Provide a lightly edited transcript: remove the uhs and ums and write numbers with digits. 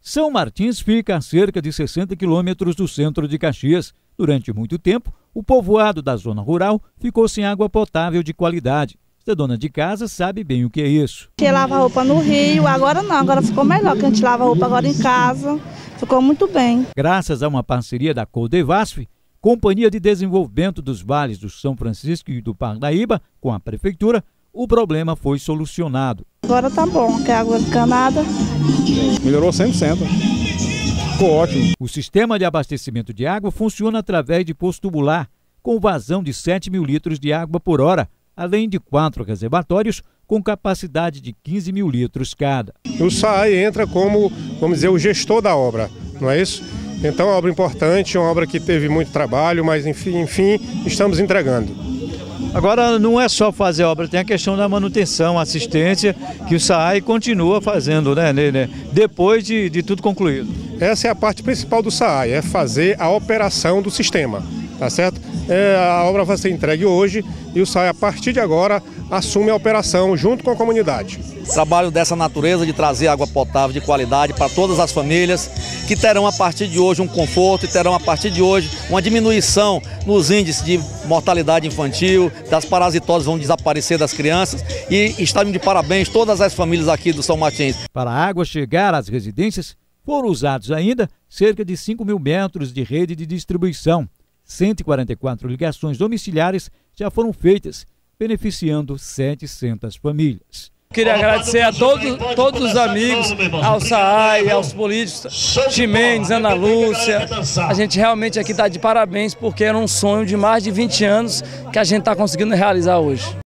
São Martins fica a cerca de 60 quilômetros do centro de Caxias. Durante muito tempo, o povoado da zona rural ficou sem água potável de qualidade. A dona de casa sabe bem o que é isso. A gente lava roupa no rio, agora não, agora ficou melhor, que a gente lava roupa agora em casa, ficou muito bem. Graças a uma parceria da Codevasf, Companhia de Desenvolvimento dos Vales do São Francisco e do Parnaíba, com a prefeitura, o problema foi solucionado. Agora tá bom, que é água encanada. Melhorou 100%. Ficou ótimo. O sistema de abastecimento de água funciona através de poço tubular, com vazão de 7 mil litros de água por hora, além de 4 reservatórios com capacidade de 15 mil litros cada. O SAAI entra como, vamos dizer, o gestor da obra, não é isso? Então é uma obra importante, uma obra que teve muito trabalho, mas enfim estamos entregando. Agora não é só fazer a obra, tem a questão da manutenção, assistência, que o SAAI continua fazendo, né? Depois de tudo concluído. Essa é a parte principal do SAAI, é fazer a operação do sistema, tá certo? A obra vai ser entregue hoje e o SAAI, a partir de agora, assume a operação junto com a comunidade. Trabalho dessa natureza de trazer água potável de qualidade para todas as famílias, que terão a partir de hoje um conforto e terão a partir de hoje uma diminuição nos índices de mortalidade infantil, das parasitoses vão desaparecer das crianças e estamos de parabéns todas as famílias aqui do São Martins. Para a água chegar às residências, foram usados ainda cerca de 5 mil metros de rede de distribuição. 144 ligações domiciliares já foram feitas, beneficiando 700 famílias. Queria agradecer a todos os amigos, ao SAAI, aos políticos, Ximenes, Ana Lúcia. A gente realmente aqui está de parabéns porque era um sonho de mais de 20 anos que a gente está conseguindo realizar hoje.